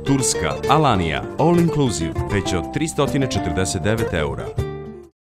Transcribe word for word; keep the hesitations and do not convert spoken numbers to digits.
Turska, Alania, all inclusive, već od tristo četrdeset devet eura.